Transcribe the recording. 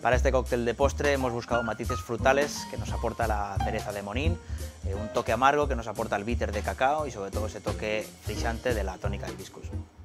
Para este cóctel de postre hemos buscado matices frutales que nos aporta la cereza de Monín, un toque amargo que nos aporta el bitter de cacao y sobre todo ese toque frisante de la tónica de hibiscus.